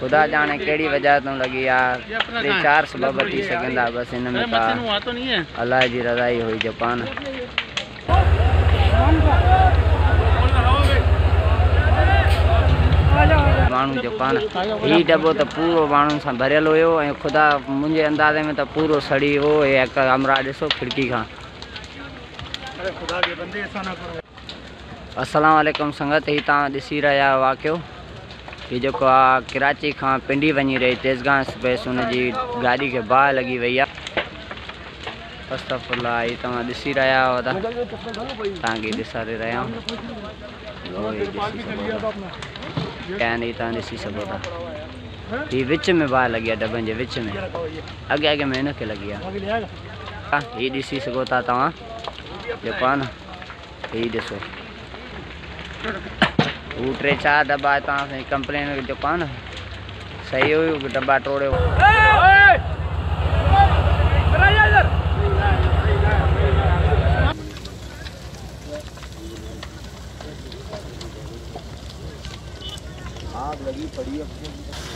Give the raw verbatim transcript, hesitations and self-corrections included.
खुदा जाने केड़ी वजह तो लगी यार टे चार सबब थी सघंदा बस इन में अल्लाह जी रज़ा ही हुई जापान। माण्हू जापान ही डब्बो तो पूरो माण्हुनि सां भरियल हुयो ऐं खुदा मुंहिंजे अंदाज़े में तो पूरो सड़ी हो हिकु कमरा ॾिसो खिड़की खां। अस्सलाम वालेकुम संगत ही तव्हां ॾिसी रहिया वाक़ियो ये जो कराची खां पिंडी वञी रही तेज़गांव एक्सप्रेस हुनजी गाड़ी के बाहि लगी वही आहे। अस्तगफुरुल्लाह ही तव्हां ॾिसी रहिया हुआ तव्हांखे ॾेखारे रहिया आहियूं कैन ही तव्हां ॾिसी सघो था ही विच में बाहि लगी आहे डबनि जे विच में अॻे अॻे में हिनखे लगी आहे ही ॾिसी सघो था तव्हां जेको आहे न ही ॾिसो हू टे चार दॿा तव्हां कंप्लेन जेको आहे न सही हुयो दॿा टोड़ियो। आग लगी पड़ी है।